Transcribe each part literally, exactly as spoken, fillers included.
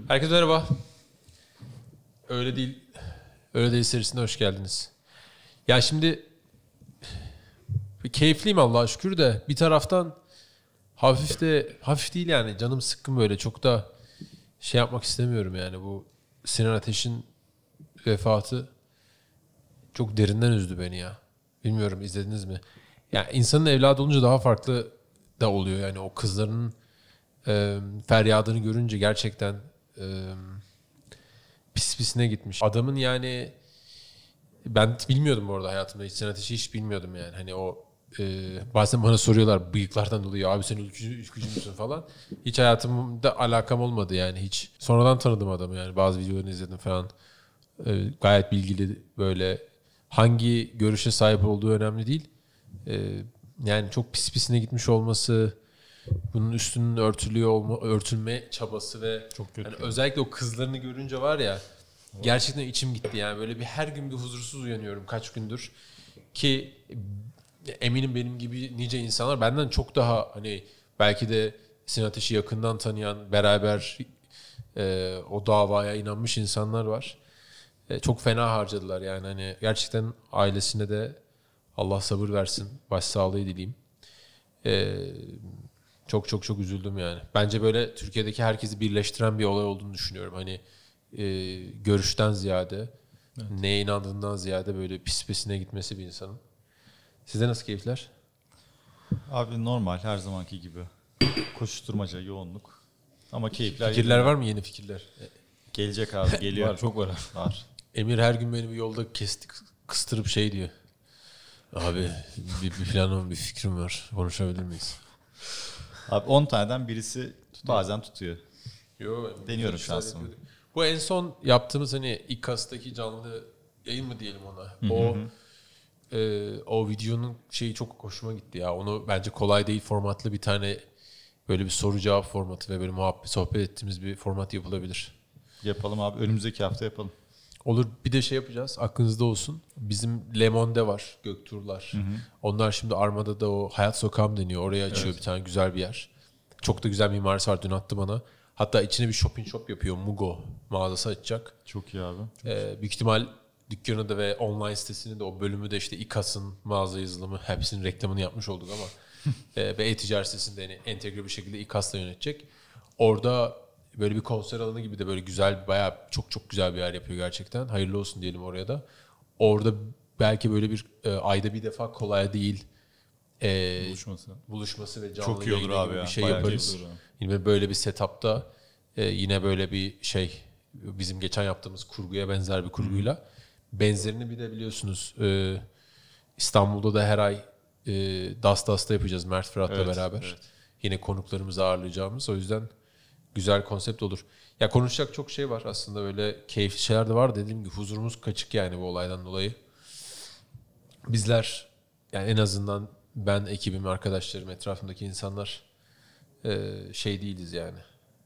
Herkese merhaba. Öyle değil. Öyle değil serisine hoş geldiniz. Ya şimdi keyifliyim Allah'a şükür de bir taraftan hafif de hafif değil yani canım sıkkın böyle çok da şey yapmak istemiyorum yani bu Sinan Ateş'in vefatı çok derinden üzdü beni ya. Bilmiyorum izlediniz mi? Yani insanın evladı olunca daha farklı da oluyor yani o kızların e, feryadını görünce gerçekten e, pis pisine gitmiş. Adamın yani ben bilmiyordum bu arada hayatımda hiç Sinan Ateş'i hiç bilmiyordum yani hani o e, bazen bana soruyorlar bıyıklardan dolayı abi sen ülkücü, ülkücü müsün falan. Hiç hayatımda alakam olmadı yani hiç. Sonradan tanıdım adamı yani bazı videolarını izledim falan. E, gayet bilgili böyle hangi görüşe sahip olduğu önemli değil. E, yani çok pis pisine gitmiş olması, bunun üstünün örtülüyor olma, örtülme çabası ve çok kötü. Yani özellikle o kızlarını görünce var ya gerçekten içim gitti yani böyle bir her gün bir huzursuz uyanıyorum kaç gündür ki eminim benim gibi nice insanlar benden çok daha hani belki de Sinan Ateş'i yakından tanıyan beraber e, o davaya inanmış insanlar var. E, çok fena harcadılar yani hani gerçekten ailesine de Allah sabır versin, başsağlığı dileyim. E, çok çok çok üzüldüm yani. Bence böyle Türkiye'deki herkesi birleştiren bir olay olduğunu düşünüyorum. Hani e, görüşten ziyade, evet. Neye inandığından ziyade böyle pis pisine gitmesi bir insanın. Sizde nasıl keyifler? Abi normal her zamanki gibi. Koşuşturmaca, yoğunluk. Ama keyifler... Fikirler yerine. Var mı yeni fikirler? Gelecek abi geliyor. Var çok var. Var. Emir her gün beni bir yolda kestik, kıstırıp şey diyor. Abi bir, bir planım, bir fikrim var. Konuşabilir miyiz? Abi on taneden birisi tutuyor. Bazen tutuyor. Yo, deniyorum şansımı. Bu en son yaptığımız hani İKAS'taki canlı yayın mı diyelim ona. Hı-hı. O e, o videonun şeyi çok hoşuma gitti ya. Onu bence kolay değil formatlı bir tane böyle bir soru cevap formatı ve böyle muhabbet sohbet ettiğimiz bir format yapılabilir. Yapalım abi. Önümüzdeki hafta yapalım. Olur. Bir de şey yapacağız. Aklınızda olsun. Bizim Le Monde var. Göktuğlar. Hı hı. Onlar şimdi Armada'da o Hayat Sokağı deniyor. Oraya açıyor evet. Bir tane güzel bir yer. Çok da güzel mimarisi var. Dün attı bana. Hatta içine bir shopping shop yapıyor. Mugo mağazası açacak. Çok iyi abi. Çok ee, büyük ihtimal dükkanı da ve online sitesini de o bölümü de işte İKAS'ın mağaza yazılımı hepsinin reklamını yapmış olduk ama e, ve e-ticaret sitesinde yani entegre bir şekilde İKAS'la yönetecek. Orada böyle bir konser alanı gibi de böyle güzel bayağı çok çok güzel bir yer yapıyor gerçekten. Hayırlı olsun diyelim oraya da. Orada belki böyle bir e, ayda bir defa kolay değil e, buluşması. buluşması ve canlı çok iyi olur abi bir ya. şey bayağı yaparız. Yine böyle bir setup'ta e, yine böyle bir şey bizim geçen yaptığımız kurguya benzer bir kurguyla Hı-hı. benzerini bir de biliyorsunuz e, İstanbul'da da her ay e, Das Das'ta yapacağız Mert Fırat'la evet, beraber. Evet. Yine konuklarımızı ağırlayacağımız. O yüzden güzel konsept olur. Ya konuşacak çok şey var aslında böyle keyifli şeyler de var dediğim gibi huzurumuz kaçık yani bu olaydan dolayı. Bizler yani en azından ben ekibim, arkadaşlarım, etrafımdaki insanlar e, şey değiliz yani.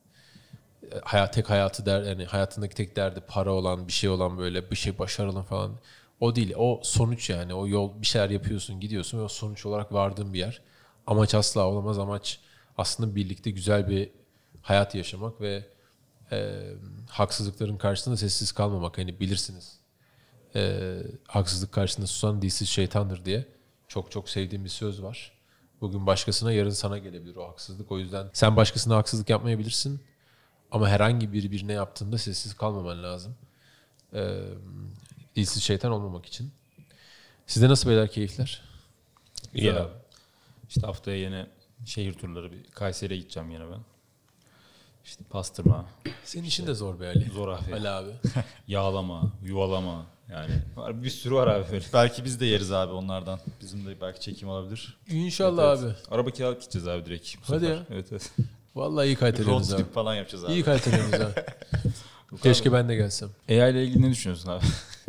Hayat tek hayatı der yani hayatındaki tek derdi para olan, bir şey olan böyle bir şey başarılı falan. O değil. O sonuç yani. O yol bir şeyler yapıyorsun, gidiyorsun ve o sonuç olarak vardığın bir yer. Amaç asla olamaz. Amaç aslında birlikte güzel bir hayat yaşamak ve e, haksızlıkların karşısında sessiz kalmamak. Hani bilirsiniz. E, haksızlık karşısında susan dilsiz şeytandır diye çok çok sevdiğim bir söz var. Bugün başkasına, yarın sana gelebilir o haksızlık. O yüzden sen başkasına haksızlık yapmayabilirsin. Ama herhangi biri birine yaptığında sessiz kalmaman lazım. E, dilsiz şeytan olmamak için. Sizde nasıl beyler keyifler? İyi abi. İşte haftaya yine şehir turları. Bir Kayseri'ye gideceğim yine ben. İşte pastırma. Senin işin de zor be Ali. Zor abi. Ali abi. Yağlama, yuvalama. Yani bir sürü var abi böyle. Belki biz de yeriz abi onlardan. Bizim de belki çekim olabilir. İnşallah evet, abi. Evet. Araba kiralık gideceğiz abi direkt. Hadi ya. Evet evet. Vallahi iyi kayıtlarınız abi. Road trip falan yapacağız abi. İyi kayıtlarınız abi. Keşke ben de gelsem. A I ile ilgili ne düşünüyorsun abi?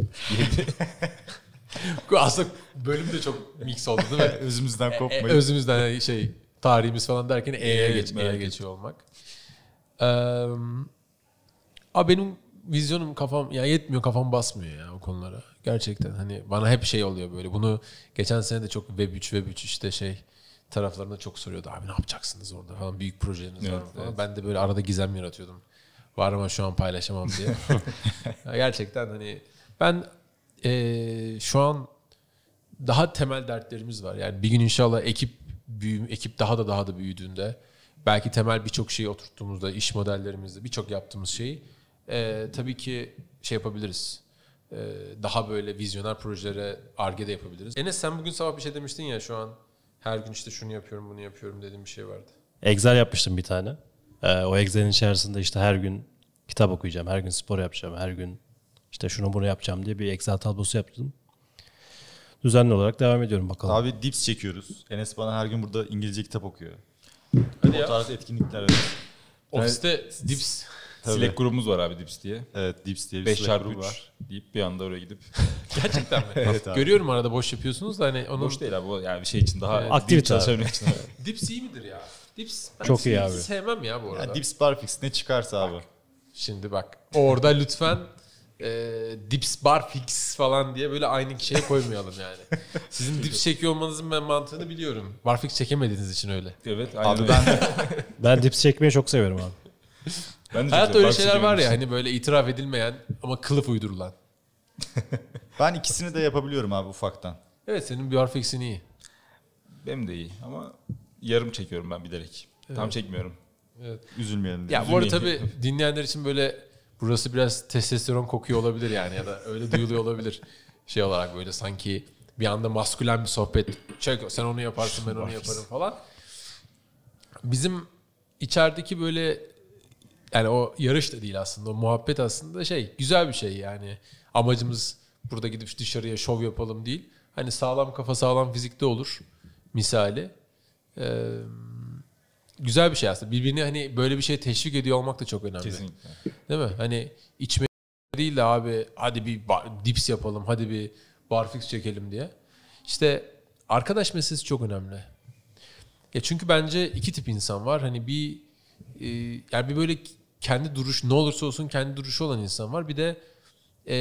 Aslında bölüm de çok mix oldu değil mi? Özümüzden kopmayın. E, özümüzden şey tarihimiz falan derken E'ye evet, geç, E'ye geçiyor olmak. Ee, abi benim vizyonum kafam ya yetmiyor, kafam basmıyor ya o konulara. Gerçekten hani bana hep şey oluyor böyle. Bunu geçen sene de çok Web üç Web üç işte şey taraflarında çok soruyordu. Abi ne yapacaksınız orada falan, büyük projeleriniz evet, var mı falan. Evet. Ben de böyle arada gizem yaratıyordum. Var ama şu an paylaşamam diye. Gerçekten hani ben ee, şu an daha temel dertlerimiz var. Yani bir gün inşallah ekip büyüm, ekip daha da daha da büyüdüğünde belki temel birçok şeyi oturttuğumuzda iş modellerimizde birçok yaptığımız şeyi e, tabii ki şey yapabiliriz. E, daha böyle vizyoner projelere Ar-Ge'de yapabiliriz. Enes sen bugün sabah bir şey demiştin ya şu an her gün işte şunu yapıyorum bunu yapıyorum dediğim bir şey vardı. Excel yapmıştım bir tane. Ee, o Excel'in içerisinde işte her gün kitap okuyacağım, her gün spor yapacağım, her gün işte şunu bunu yapacağım diye bir Excel tablosu yaptım. Düzenli olarak devam ediyorum bakalım. Abi dips çekiyoruz. Enes bana her gün burada İngilizce kitap okuyor. Hadi O ya. tarz etkinlikler evet. Ofiste dips. Tabii. Slack grubumuz var abi Dips diye. Evet dips diye bir beş Slack çarpı grubu üç var. deyip bir anda oraya gidip. Gerçekten mi? Evet abi. Görüyorum arada boş yapıyorsunuz da hani onun Boş değil abi o yani bir şey için daha Evet, aktivite deep çalışabilmek için. dips iyi midir ya? Dips ben Çok iyi dipsi abi. sevmem ya bu arada. Yani dips barfix ne çıkarsa abi. Şimdi bak orada lütfen e, dips bar fix falan diye böyle aynı şeye koymayalım yani. Sizin dips çekiyor olmanızın ben mantığını biliyorum. Bar fix çekemediğiniz için öyle. Evet aynen Abi öyle. ben Ben dips çekmeyi çok seviyorum abi. Ben de çok Hayatta seviyorum. öyle Barfiks şeyler var ya çekiyorum. hani böyle itiraf edilmeyen ama kılıf uydurulan. ben ikisini de yapabiliyorum abi ufaktan. Evet senin bir bar fix'in iyi. Benim de iyi ama yarım çekiyorum ben bilerek. Tam çekmiyorum. Evet. Üzülmeyelim diye. Ya bu arada tabii dinleyenler için böyle burası biraz testosteron kokuyor olabilir yani ya da öyle duyuluyor olabilir. Şey olarak böyle sanki bir anda maskülen bir sohbet. Çek sen onu yaparsın ben onu yaparım falan. Bizim içerideki böyle yani o yarış da değil aslında o muhabbet aslında şey güzel bir şey yani. Amacımız burada gidip dışarıya şov yapalım değil. Hani sağlam kafa sağlam fizikte olur misali. Ee, güzel bir şey aslında. Birbirini hani böyle bir şey teşvik ediyor olmak da çok önemli. Kesinlikle. Değil mi? Hani içme değil de abi hadi bir bar, dips yapalım, hadi bir barfix çekelim diye. İşte arkadaş meselesi çok önemli. Ya çünkü bence iki tip insan var. Hani bir e, yani bir böyle kendi duruş ne olursa olsun kendi duruşu olan insan var. Bir de e,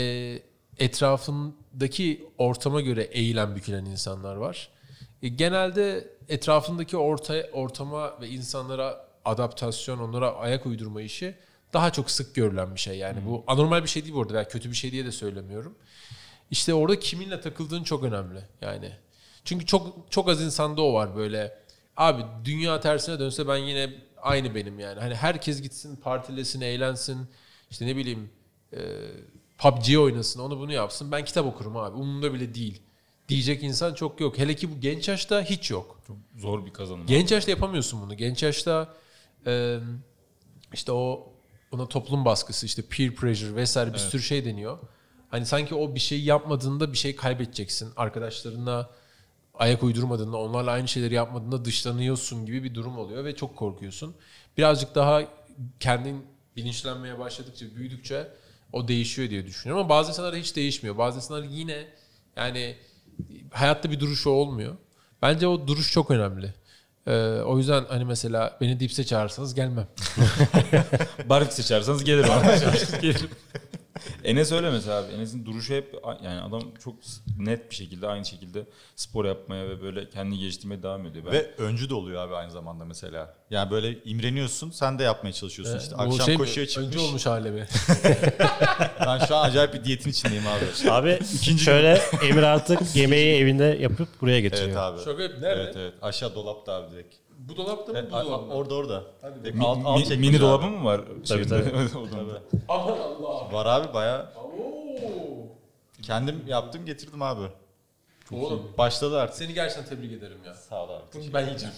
etrafındaki ortama göre eğilen bükülen insanlar var. E, genelde etrafındaki orta, ortama ve insanlara adaptasyon, onlara ayak uydurma işi daha çok sık görülen bir şey. Yani hmm. bu anormal bir şey değil bu arada. Yani kötü bir şey diye de söylemiyorum. İşte orada kiminle takıldığın çok önemli. Yani çünkü çok çok az insanda o var böyle. Abi dünya tersine dönse ben yine aynı benim yani. Hani herkes gitsin, partilesin, eğlensin. İşte ne bileyim e, P U B G oynasın, onu bunu yapsın. Ben kitap okurum abi. Umurumda bile değil. Diyecek insan çok yok. Hele ki bu genç yaşta hiç yok. Çok zor bir kazanım. Genç yaşta yapamıyorsun bunu. Genç yaşta e, işte o ona toplum baskısı, işte peer pressure vesaire bir Evet. sürü şey deniyor. Hani sanki o bir şeyi yapmadığında bir şey kaybedeceksin. Arkadaşlarına ayak uydurmadığında, onlarla aynı şeyleri yapmadığında dışlanıyorsun gibi bir durum oluyor ve çok korkuyorsun. Birazcık daha kendin bilinçlenmeye başladıkça, büyüdükçe o değişiyor diye düşünüyorum. Ama bazı insanlar hiç değişmiyor. Bazı insanlar yine yani hayatta bir duruşu olmuyor. Bence o duruş çok önemli. Ee, o yüzden hani mesela beni dipse çağırsanız gelmem. Barfiks çağırsanız gelirim abi. Gelirim. Enes öyle mesela abi. Enes'in duruşu hep yani adam çok net bir şekilde aynı şekilde spor yapmaya ve böyle kendini geliştirmeye devam ediyor. Ben... Ve öncü de oluyor abi aynı zamanda mesela. Yani böyle imreniyorsun, sen de yapmaya çalışıyorsun işte. Bu Akşam şey mi? koşuya çıkmış. Önce olmuş hale mi? Ben şu an acayip bir diyetin içindeyim abi. Abi şöyle Emir artık yemeği evinde yapıp buraya getiriyor. Evet abi. Şaka nerede? Evet evet. Aşağı dolapta abi direkt. Bu dolapta mı? Evet, Bu dolapta mı? orada orada. Hadi Mi- alt, mi- alt mini çekmece dolabı abi. mı var? Tabii, Şeyinde? tabii. Odamda. Aman Allah. Var abi bayağı. Oo. Kendim yaptım getirdim abi. Oğlum Başladı artık. seni gerçekten tebrik ederim ya. Sağ ol abi. Bunu ben yiyeceğim.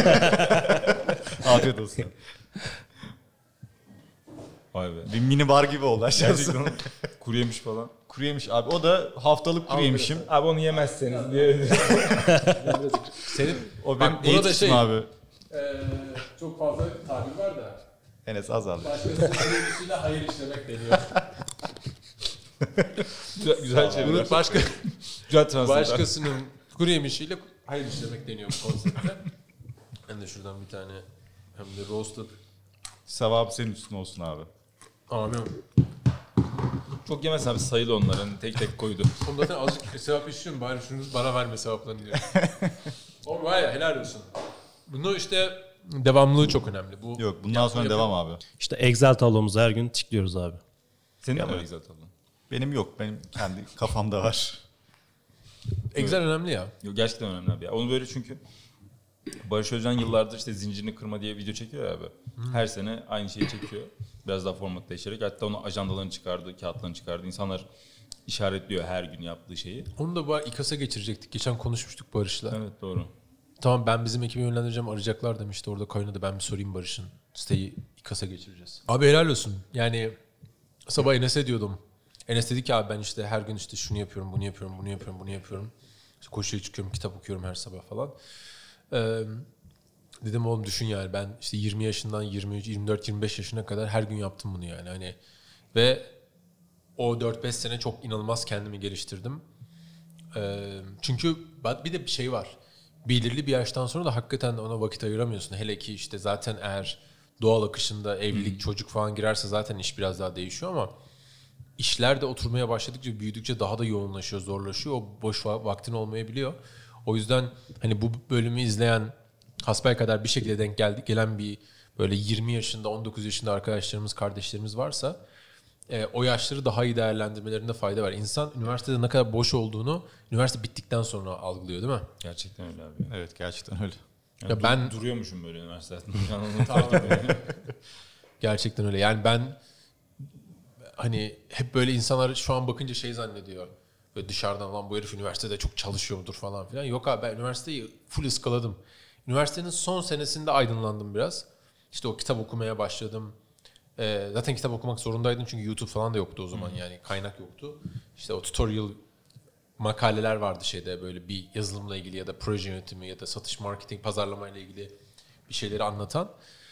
Afiyet olsun. Vay be. Bir mini bar gibi oldu aşağısı. Gerçekten kuru yemiş falan. Kuru yemiş abi. O da haftalık kuru yemişim. Abi onu yemezseniz diye. Senin O Bak, benim burada eğitim şey- abi. Ee, çok fazla tabir var da Enes az aldı. başkasının kuru hayır işlemek deniyor. güzel güzel çevir. Bunu başka Güzel translate. başkasının kuru yemişiyle hayır işlemek deniyor bu konseptte. Ben de şuradan bir tane hem de roasted. Sevabı senin üstüne olsun abi. Amin. Çok yemezsen abi sayılı onların tek tek koydu. Oğlum zaten azıcık sevap istiyorum bari şunu bana verme sevaplarını diyor. Oğlum var ya helal olsun. Bunu işte devamlılığı çok önemli. Bu Yok bundan sonra devam abi. İşte Excel tablomuzu her gün tıklıyoruz abi. Senin de Ya mi evet. Excel tablon? Benim yok. Benim kendi kafamda var. Excel önemli ya. Yok, gerçekten önemli abi. Ya. Onu böyle çünkü Barış Özcan yıllardır işte zincirini kırma diye video çekiyor ya abi. Her sene aynı şeyi çekiyor. Biraz daha format değişerek. Hatta onu ajandalarını çıkardı, kağıtlarını çıkardı. İnsanlar işaretliyor her gün yaptığı şeyi. Onu da bu İKAS'a geçirecektik. Geçen konuşmuştuk Barış'la. Evet doğru. Tamam ben bizim ekibi yönlendireceğim, arayacaklar demişti. Orada kaynadı, ben bir sorayım Barış'ın. Siteyi İKAS'a geçireceğiz. Abi helal olsun. Yani sabah Enes'e diyordum. Enes dedi ki abi ben işte her gün işte şunu yapıyorum, bunu yapıyorum, bunu yapıyorum, bunu yapıyorum. İşte koşuya çıkıyorum, kitap okuyorum her sabah falan. Ee, dedim oğlum düşün yani ben işte yirmi yaşından yirmi üç, yirmi dört, yirmi beş yaşına kadar her gün yaptım bunu yani. Hani ve o dört beş sene çok inanılmaz kendimi geliştirdim. Ee, çünkü bir de bir şey var. Belirli bir yaştan sonra da hakikaten ona vakit ayıramıyorsun. Hele ki işte zaten eğer doğal akışında evlilik, hmm. çocuk falan girerse zaten iş biraz daha değişiyor ama işler de oturmaya başladıkça, büyüdükçe daha da yoğunlaşıyor, zorlaşıyor. O boş vaktin olmayabiliyor. O yüzden hani bu bölümü izleyen hasbelkader bir şekilde denk geldi, gelen bir böyle yirmi yaşında, on dokuz yaşında arkadaşlarımız, kardeşlerimiz varsa e, o yaşları daha iyi değerlendirmelerinde fayda var. İnsan üniversitede ne kadar boş olduğunu üniversite bittikten sonra algılıyor değil mi? Gerçekten öyle abi. Evet gerçekten öyle. Yani ya dur, ben duruyormuşum böyle üniversite hayatında. Gerçekten öyle. Yani ben hani hep böyle insanlar şu an bakınca şey zannediyor. Böyle dışarıdan lan bu herif üniversitede çok çalışıyor mudur falan filan. Yok abi ben üniversiteyi full ıskaladım. Üniversitenin son senesinde aydınlandım biraz. İşte o kitap okumaya başladım. Ee, zaten kitap okumak zorundaydın çünkü YouTube falan da yoktu o zaman hmm. yani kaynak yoktu. İşte o tutorial makaleler vardı şeyde böyle bir yazılımla ilgili ya da proje yönetimi ya da satış, marketing, pazarlama ile ilgili bir şeyleri anlatan.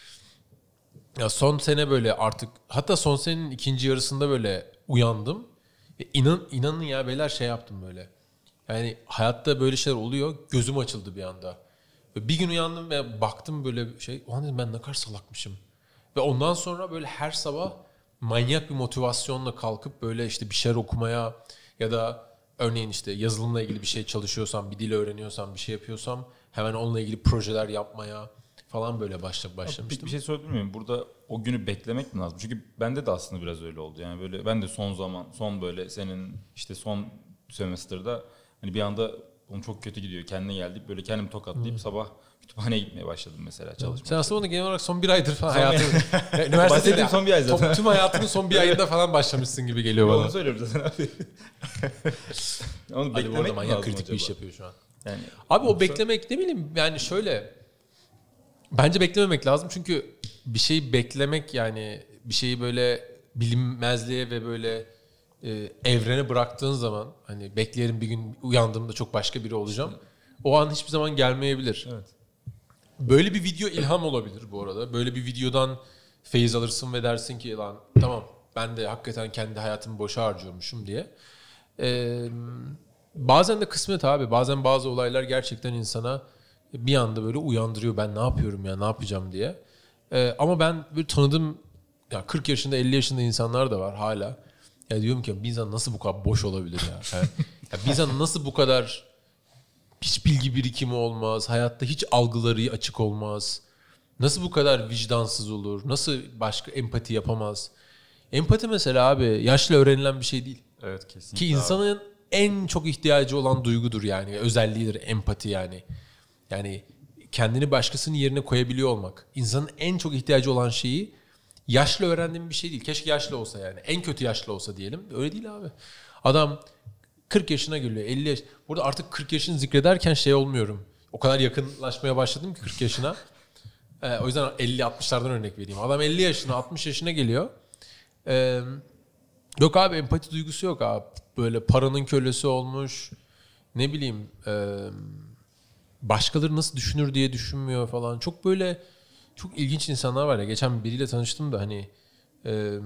Ya son sene böyle artık hatta son senenin ikinci yarısında böyle uyandım. E inan, inanın ya beyler şey yaptım böyle. Yani hayatta böyle şeyler oluyor. Gözüm açıldı bir anda. Ve bir gün uyandım ve baktım böyle şey. Ulan dedim ben ne kadar salakmışım. Ve ondan sonra böyle her sabah manyak bir motivasyonla kalkıp böyle işte bir şeyler okumaya ya da örneğin işte yazılımla ilgili bir şey çalışıyorsam, bir dil öğreniyorsam, bir şey yapıyorsam hemen onunla ilgili projeler yapmaya falan böyle başla, başlamıştım. Bir şey sorabilir miyim? Burada o günü beklemek mi lazım? Çünkü bende de aslında biraz öyle oldu. Yani böyle ben de son zaman, son böyle senin işte son semester'da hani bir anda onu çok kötü gidiyor. Kendine geldik. Böyle kendimi tokatlayıp hmm. sabah kütüphaneye gitmeye başladım mesela çalışmaya. Sen aslında onu genel olarak son bir aydır falan hayatın. Üniversitede son bir ay zaten. Tüm hayatının son bir ayında falan başlamışsın gibi geliyor bana. Onu söylüyorum zaten abi. Onu beklemek mi manyak lazım kritik acaba? bir iş yapıyor şu an. Yani, abi o beklemek ne bileyim yani şöyle bence beklememek lazım çünkü bir şeyi beklemek yani bir şeyi böyle bilinmezliğe ve böyle e, evrene bıraktığın zaman hani bekleyelim bir gün uyandığımda çok başka biri olacağım. O an hiçbir zaman gelmeyebilir. Evet. Böyle bir video ilham olabilir bu arada. Böyle bir videodan feyiz alırsın ve dersin ki lan tamam ben de hakikaten kendi hayatımı boşa harcıyormuşum diye. Ee, bazen de kısmet abi. Bazen bazı olaylar gerçekten insana bir anda böyle uyandırıyor. Ben ne yapıyorum ya ne yapacağım diye. Ee, ama ben böyle tanıdığım ya kırk yaşında elli yaşında insanlar da var hala. Ya diyorum ki bir insan nasıl bu kadar boş olabilir ya? Yani, ya bir insan nasıl bu kadar hiç bilgi birikimi olmaz, hayatta hiç algıları açık olmaz. Nasıl bu kadar vicdansız olur? Nasıl başka empati yapamaz? Empati mesela abi yaşla öğrenilen bir şey değil. Evet kesinlikle. Ki insanın abi. En çok ihtiyacı olan duygudur yani. Özelliğidir empati yani. Yani kendini başkasının yerine koyabiliyor olmak. İnsanın en çok ihtiyacı olan şeyi yaşla öğrendiğim bir şey değil. Keşke yaşlı olsa yani. En kötü yaşlı olsa diyelim. Öyle değil abi. Adam kırk yaşına geliyor, elli yaş. Burada artık kırk yaşını zikrederken şey olmuyorum. O kadar yakınlaşmaya başladım ki kırk yaşına. Ee, o yüzden elli altmışlardan örnek vereyim. Adam elli yaşına, altmış yaşına geliyor. Ee, yok abi empati duygusu yok abi. Böyle paranın kölesi olmuş. Ne bileyim e, başkaları nasıl düşünür diye düşünmüyor falan. Çok böyle çok ilginç insanlar var ya. Geçen biriyle tanıştım da hani e,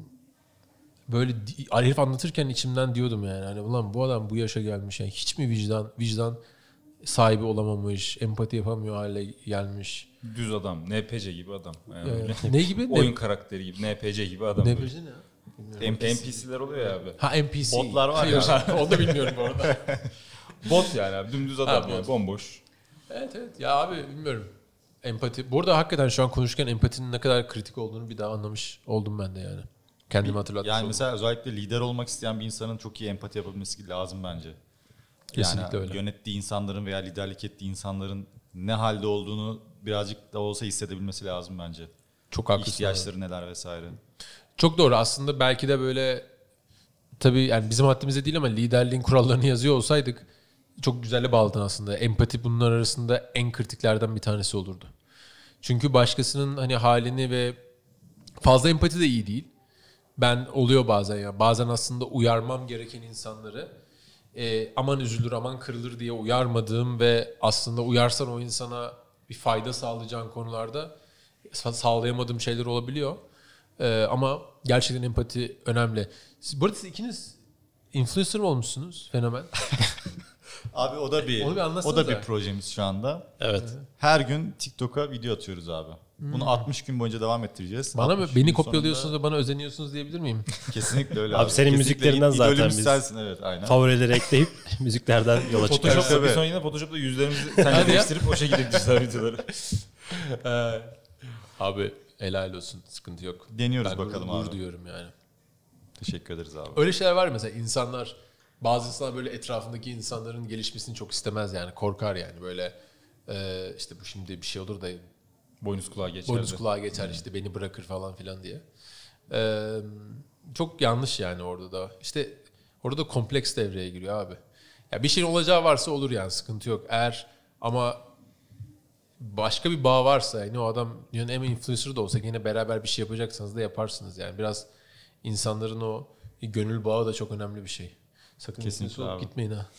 böyle herif anlatırken içimden diyordum yani. Hani ulan bu adam bu yaşa gelmiş. Yani hiç mi vicdan vicdan sahibi olamamış, empati yapamıyor hale gelmiş. Düz adam, N P C gibi adam. Yani ee, ne gibi? Oyun karakteri gibi, N P C gibi adam. N P C ne? N P C'ler oluyor ya abi. Ha N P C. Botlar var ya. Onu da bilmiyorum bu arada. Bot yani abi, dümdüz adam ha, yani, bot. bomboş. Evet evet. Ya abi bilmiyorum. Empati. Bu arada hakikaten şu an konuşurken empatinin ne kadar kritik olduğunu bir daha anlamış oldum ben de yani. Kendimi hatırlatmış Yani oldum. mesela özellikle lider olmak isteyen bir insanın çok iyi empati yapabilmesi lazım bence. Kesinlikle yani öyle. Yönettiği insanların veya liderlik ettiği insanların ne halde olduğunu birazcık da olsa hissedebilmesi lazım bence. Çok haklısın. İhtiyaçları neler vesaire. Çok doğru. Aslında belki de böyle tabii yani bizim haddimize değil ama liderliğin kurallarını yazıyor olsaydık çok güzelle bağladın aslında. Empati bunlar arasında en kritiklerden bir tanesi olurdu. Çünkü başkasının hani halini ve fazla empati de iyi değil. Ben oluyor bazen ya. Bazen aslında uyarmam gereken insanları e, aman üzülür aman kırılır diye uyarmadığım ve aslında uyarsan o insana bir fayda sağlayacağın konularda sa- sağlayamadığım şeyler olabiliyor. E, ama gerçekten empati önemli. Siz, bu arada siz ikiniz influencer mı olmuşsunuz? Fenomen. Abi o da bir Onu bir o anlatsanıza. da bir projemiz şu anda. Evet. Her gün TikTok'a video atıyoruz abi. Bunu altmış gün boyunca devam ettireceğiz. Bana mı? altmış Beni gün kopyalıyorsunuz sonunda- da bana özeniyorsunuz diyebilir miyim? Kesinlikle öyle Abi abi. senin Kesinlikle müziklerinden zaten idolümüz biz- sensin, evet aynen. Favorileri ekleyip müziklerden yola çıkıyoruz. Photoshop'ta Tabii. bir son yine Photoshop'ta yüzlerimizi sen Hadi ya. değiştirip o şekilde gideceğiz videoları. Abi helal olsun. Sıkıntı yok. Deniyoruz Ben bakalım gurur abi. duyuyorum yani. Teşekkür ederiz abi. Öyle şeyler var mesela insanlar bazı insanlar böyle etrafındaki insanların gelişmesini çok istemez yani korkar yani böyle e, işte bu şimdi bir şey olur da Boynuz kulağa geçerdi. boynuz kulağa geçer işte beni bırakır falan filan diye. E, çok yanlış yani orada da işte orada da kompleks devreye giriyor abi. Ya bir şeyin olacağı varsa olur yani sıkıntı yok. Eğer ama başka bir bağ varsa yani o adam yani hem influencer da olsa yine beraber bir şey yapacaksanız da yaparsınız yani biraz insanların o gönül bağı da çok önemli bir şey. Sakın Kesinlikle influencer olup abi. gitmeyin ha.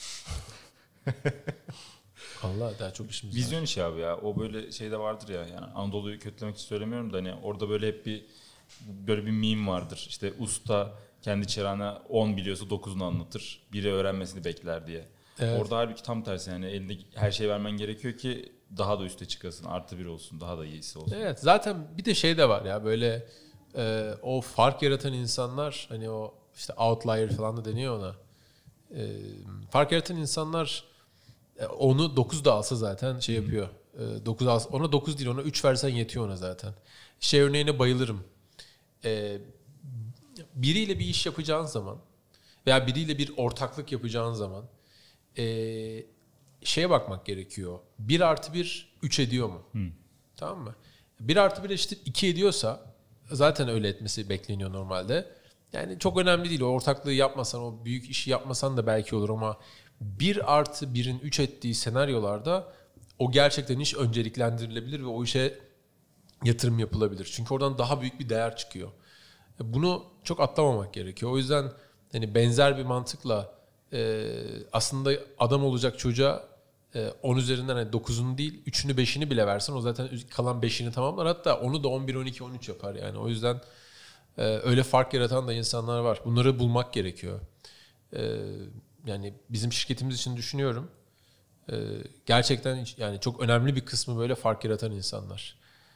Allah daha çok işimiz var. Vizyon işi abi ya. O böyle şeyde vardır ya. Yani Anadolu'yu kötülemek için söylemiyorum da hani orada böyle hep bir böyle bir meme vardır. İşte usta kendi çırağına on biliyorsa dokuzunu anlatır. Biri öğrenmesini bekler diye. Evet. Orada halbuki tam tersi yani elinde her şey vermen gerekiyor ki daha da üste çıkasın. Artı bir olsun. Daha da iyisi olsun. Evet zaten bir de şey de var ya böyle e, o fark yaratan insanlar hani o işte outlier falan da deniyor ona. E, fark yaratan insanlar e, onu dokuz da alsa zaten şey yapıyor. E, dokuz alsa, ona dokuz değil ona üç versen yetiyor ona zaten. Şey örneğine bayılırım. E, biriyle bir iş yapacağın zaman veya biriyle bir ortaklık yapacağın zaman e, şeye bakmak gerekiyor. bir artı bir üç ediyor mu? Tamam mı? bir artı bir eşittir iki ediyorsa zaten öyle etmesi bekleniyor normalde. Yani çok önemli değil. O ortaklığı yapmasan, o büyük işi yapmasan da belki olur ama bir artı birin üç ettiği senaryolarda o gerçekten iş önceliklendirilebilir ve o işe yatırım yapılabilir. Çünkü oradan daha büyük bir değer çıkıyor. Bunu çok atlamamak gerekiyor. O yüzden hani benzer bir mantıkla e, aslında adam olacak çocuğa e, on üzerinden hani dokuzunu değil üçünü beşini bile versen o zaten kalan beşini tamamlar. Hatta onu da on bir, on iki, on üç yapar yani. O yüzden e, öyle fark yaratan da insanlar var. Bunları bulmak gerekiyor. E, yani bizim şirketimiz için düşünüyorum. E, gerçekten yani çok önemli bir kısmı böyle fark yaratan insanlar.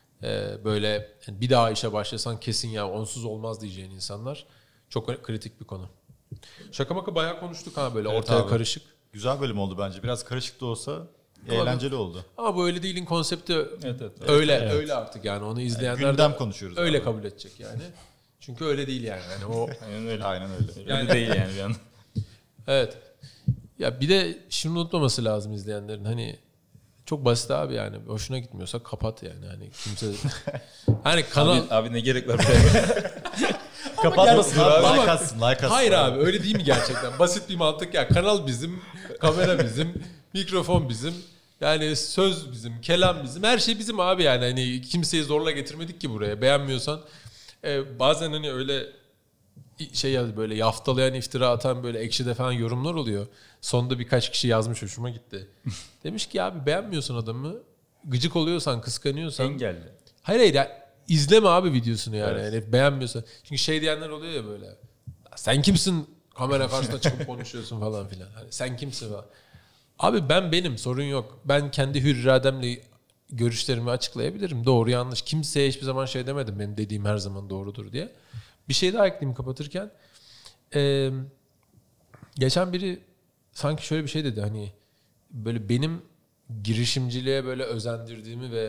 E, böyle yani bir daha işe başlasan kesin ya onsuz olmaz diyeceğin insanlar. Çok kritik bir konu. Şaka maka bayağı konuştuk ha böyle Evet ortaya abi. karışık. Güzel bölüm oldu bence. Biraz karışık da olsa Ama- eğlenceli oldu. Ama bu öyle değilin konsepti Evet, evet. öyle öyle artık yani onu izleyenler Gündem de konuşuyoruz. öyle abi. kabul edecek yani. Çünkü öyle değil yani. yani o Aynen öyle. Aynen öyle. Öyle Yani- değil yani bir yandan. evet. Ya bir de şunu unutmaması lazım izleyenlerin. Hani çok basit abi yani. Hoşuna gitmiyorsa kapat yani. Hani kimse hani kanal Abi, abi ne gerek var buraya? Kapatmasın Yani- abi. Ama- Like atsın, like atsın. hayır abi öyle değil mi gerçekten? Basit bir mantık ya. Kanal bizim, kamera bizim, mikrofon bizim. Yani söz bizim, kelam bizim. Her şey bizim abi yani. Hani kimseyi zorla getirmedik ki buraya. Beğenmiyorsan e, bazen hani öyle şey yaz böyle yaftalayan, iftira atan böyle Ekşi'de falan yorumlar oluyor. Sonunda birkaç kişi yazmış hoşuma gitti. Demiş ki abi beğenmiyorsun adamı. Gıcık oluyorsan, kıskanıyorsan. Engelli. Hayır hayır ya, izleme abi videosunu yani. Evet. Yani beğenmiyorsan. Çünkü şey diyenler oluyor ya böyle. Sen kimsin kamera karşısında çıkıp konuşuyorsun falan filan. Hani sen kimsin falan. Abi ben benim sorun yok. Ben kendi hür irademle görüşlerimi açıklayabilirim. Doğru yanlış. Kimseye hiçbir zaman şey demedim. Benim dediğim her zaman doğrudur diye. Bir şey daha ekleyeyim kapatırken. Ee, geçen biri sanki şöyle bir şey dedi. Hani böyle benim girişimciliğe böyle özendirdiğimi ve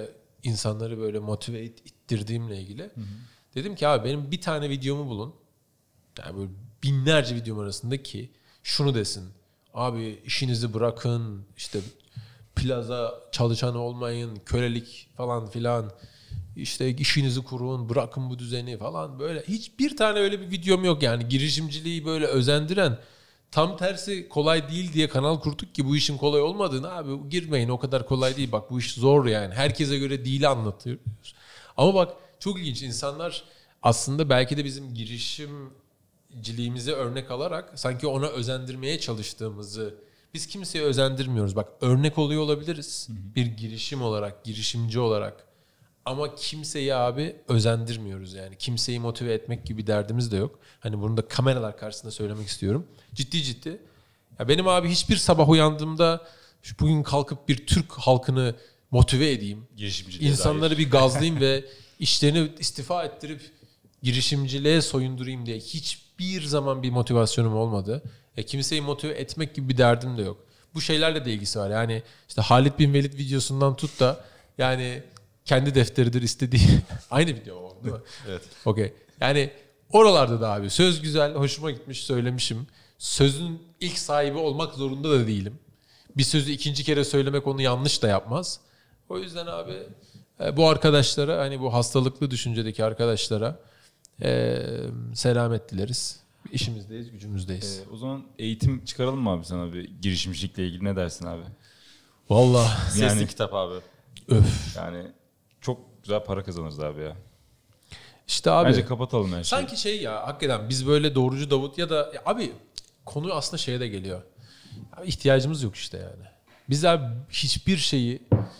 insanları böyle motive et, ettirdiğimle ilgili. Hı hı. Dedim ki abi benim bir tane videomu bulun. Yani böyle binlerce videom arasında ki şunu desin. Abi işinizi bırakın, işte plaza çalışanı olmayın, kölelik falan filan. İşte işinizi kurun, bırakın bu düzeni falan böyle. Hiçbir tane öyle bir videom yok yani. Girişimciliği böyle özendiren, tam tersi kolay değil diye kanal kurduk ki bu işin kolay olmadığını, abi girmeyin o kadar kolay değil. Bak bu iş zor yani. Herkese göre değil anlatıyoruz. Ama bak çok ilginç, insanlar aslında belki de bizim girişimciliğimizi örnek alarak sanki ona özendirmeye çalıştığımızı, biz kimseye özendirmiyoruz. Bak örnek oluyor olabiliriz. Hı hı. Bir girişim olarak, girişimci olarak. Ama kimseyi abi özendirmiyoruz yani. Kimseyi motive etmek gibi derdimiz de yok. Hani bunu da kameralar karşısında söylemek istiyorum. Ciddi ciddi. Ya benim abi hiçbir sabah uyandığımda şu bugün kalkıp bir Türk halkını motive edeyim. İnsanları dair bir gazlayayım ve işlerini istifa ettirip girişimciliğe soyundurayım diye hiçbir zaman bir motivasyonum olmadı. E, kimseyi motive etmek gibi bir derdim de yok. Bu şeylerle de ilgisi var. Yani işte Halid bin Velid videosundan tut da yani kendi defteridir istediği. Aynı video o değil mi? Evet. Okey. Yani oralarda da abi söz güzel, hoşuma gitmiş, söylemişim. Sözün ilk sahibi olmak zorunda da değilim. Bir sözü ikinci kere söylemek onu yanlış da yapmaz. O yüzden abi bu arkadaşlara, hani bu hastalıklı düşüncedeki arkadaşlara e, selamet dileriz. İşimizdeyiz, gücümüzdeyiz. Ee, o zaman eğitim çıkaralım mı abi sana bir girişimcilikle ilgili, ne dersin abi? Vallahi Sesli yani, kitap abi. Öf. Yani çok güzel para kazanırız abi ya. İşte abi. Bence kapatalım her şeyi. Sanki şey ya, hakikaten biz böyle doğrucu Davut ya da ya abi konu aslında şeye de geliyor. Abi ihtiyacımız yok işte yani. Biz abi hiçbir şeyi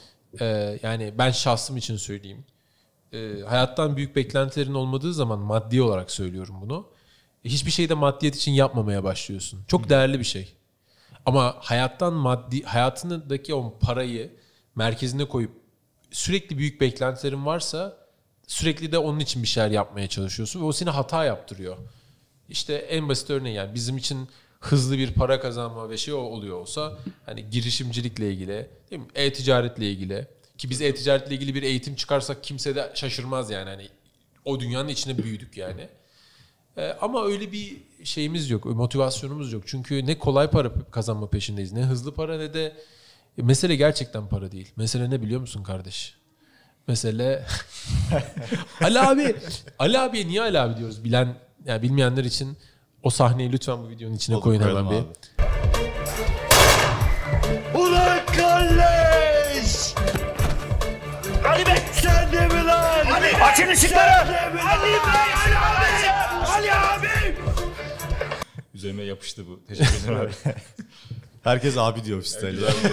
e, yani ben şahsım için söyleyeyim. E, hayattan büyük beklentilerin olmadığı zaman, maddi olarak söylüyorum bunu. E, hiçbir şeyi de maddiyet için yapmamaya başlıyorsun. Çok değerli bir şey. Ama hayattan maddi, hayatındaki o parayı merkezine koyup sürekli büyük beklentilerin varsa sürekli de onun için bir şeyler yapmaya çalışıyorsun ve o seni hata yaptırıyor. İşte en basit örneği, yani bizim için hızlı bir para kazanma ve şey oluyor olsa, hani girişimcilikle ilgili, değil mi? E-ticaretle ilgili, ki biz e-ticaretle ilgili bir eğitim çıkarsak kimse de şaşırmaz yani, hani o dünyanın içine büyüdük yani. Ee, ama öyle bir şeyimiz yok, motivasyonumuz yok. Çünkü ne kolay para kazanma peşindeyiz, ne hızlı para, ne de mesele gerçekten para değil. Mesele ne biliyor musun kardeş? Mesele Ali abi. Ali abiye niye Ali abi diyoruz? Bilen, yani bilmeyenler için o sahneyi lütfen bu videonun içine Olur, koyun hemen bir. abi. Ulan kardeş! Ali Bey! Sen de mi lan? Ali Bey! Açın ışıkları! Ali Bey! Ali abi! Ali abi! Üzerime yapıştı bu. Teşekkür ederim abi. Herkes abi diyor ofiste.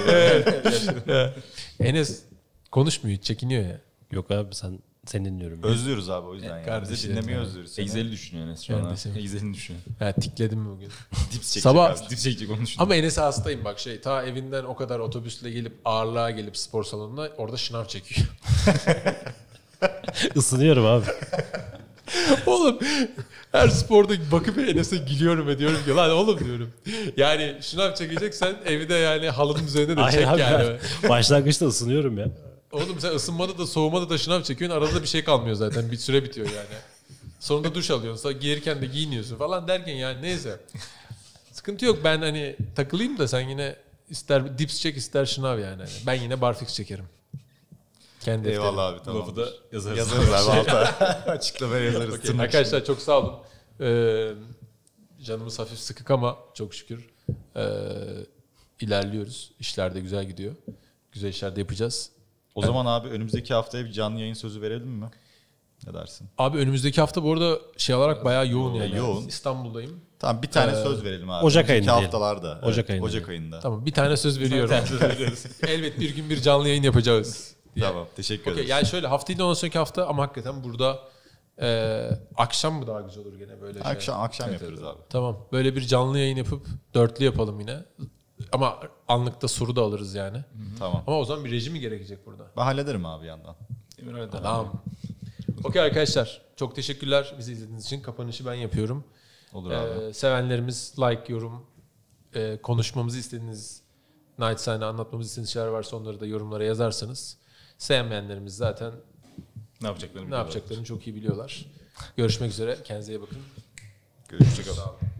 Enes konuşmuyor, çekiniyor ya. Yok abi sen seni dinliyorum. Özlüyoruz abi o yüzden. Ya. Kardeşim. Bizi dinlemeyi özlüyoruz. Excel'i düşünüyor Enes şu an. Kardeşim. Excel'ini düşünüyor. Ha, tikledim bugün. Dips çekecek Sabah abi. Dip çekecek onu düşünüyor. ama Enes'e hastayım bak, şey ta evinden o kadar otobüsle gelip ağırlığa gelip spor salonuna orada şınav çekiyor. Isınıyorum abi. Oğlum her sporda bakıp Enes'e gülüyorum ve diyorum ki lan oğlum diyorum. Yani şınav çekeceksen evde yani halının üzerinde de Hayır çek abi, yani. ben başlangıçta ısınıyorum ya. Oğlum sen ısınmada da soğumada da şınav çekiyorsun, arada bir şey kalmıyor zaten, bir süre bitiyor yani. Sonunda duş alıyorsun, sonra giyirken de giyiniyorsun falan derken yani neyse. Sıkıntı yok, ben hani takılayım da sen yine ister dips çek ister şınav yani. Ben yine barfix çekerim. Kendi Eyvallah abi, tamam. Lafı da yazarız. Yazarız abi alta. Açıklamaya yazarız. Okay, arkadaşlar çok sağ olun. Ee, canımız hafif sıkık ama çok şükür ee, ilerliyoruz. İşler de güzel gidiyor. Güzel işler de yapacağız. O zaman abi önümüzdeki haftaya bir canlı yayın sözü verelim mi? Ne dersin? Abi önümüzdeki hafta bu arada şey olarak bayağı yoğun yani. Yoğun. İstanbul'dayım. Tamam, bir tane Ee, söz verelim abi. Ocak Önümüzdeki ayında haftalarda. Ocak evet, ayında Ocak diyelim. ayında. Tamam, bir tane söz veriyorum. Elbet bir gün bir canlı yayın yapacağız. diye. Tamam, teşekkür Okay, ederiz. yani şöyle haftayı da ondan sonraki hafta ama hakikaten burada e, akşam mı daha güzel olur gene böyle şey. Akşam akşam yaparız abi. Tamam, böyle bir canlı yayın yapıp dörtlü yapalım yine. Ama anlıkta soru da alırız yani. Tamam. Ama o zaman bir rejimi gerekecek burada. Ben hallederim abi yandan. Tamam. Okey arkadaşlar, çok teşekkürler bizi izlediğiniz için. Kapanışı ben yapıyorum. Olur abi. Ee, sevenlerimiz like, yorum, e, konuşmamızı istediğiniz, naçizane anlatmamızı istediğiniz şeyler varsa onları da yorumlara yazarsanız Sevmeyenlerimiz zaten Ne yapacaklarını ne yapacaklarını çok iyi biliyorlar. Görüşmek üzere. Kendinize iyi bakın. Görüşürüz.